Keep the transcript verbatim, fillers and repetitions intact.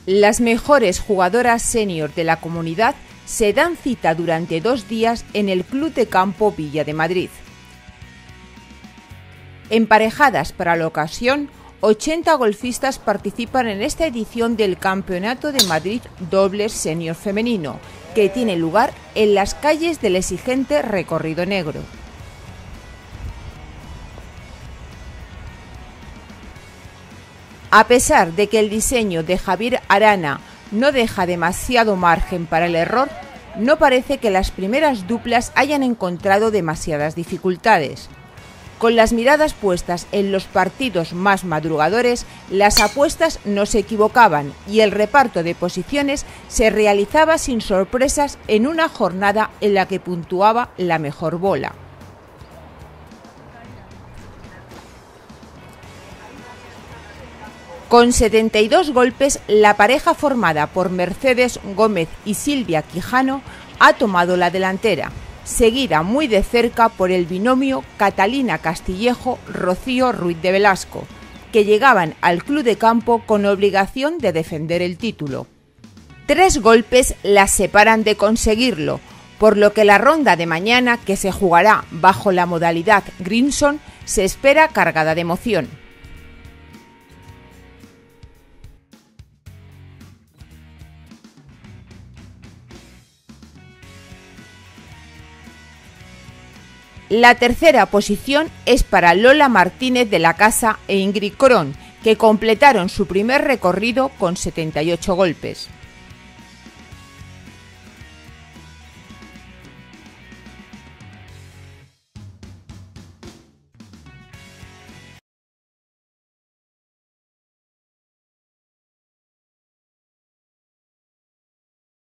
Las mejores jugadoras senior de la comunidad se dan cita durante dos días en el Club de Campo Villa de Madrid. Emparejadas para la ocasión, ochenta golfistas participan en esta edición del Campeonato de Madrid Dobles Senior Femenino, que tiene lugar en las calles del exigente Recorrido Negro. A pesar de que el diseño de Javier Arana no deja demasiado margen para el error, no parece que las primeras duplas hayan encontrado demasiadas dificultades. Con las miradas puestas en los partidos más madrugadores, las apuestas no se equivocaban y el reparto de posiciones se realizaba sin sorpresas en una jornada en la que puntuaba la mejor bola. Con setenta y dos golpes, la pareja formada por Mercedes Gómez y Silvia Quijano ha tomado la delantera, seguida muy de cerca por el binomio Catalina Castillejo-Rocío Ruiz de Velasco, que llegaban al club de campo con obligación de defender el título. Tres golpes las separan de conseguirlo, por lo que la ronda de mañana, que se jugará bajo la modalidad Greenson, se espera cargada de emoción. La tercera posición es para Lola Martínez de la Casa e Ingrid Corón, que completaron su primer recorrido con setenta y ocho golpes.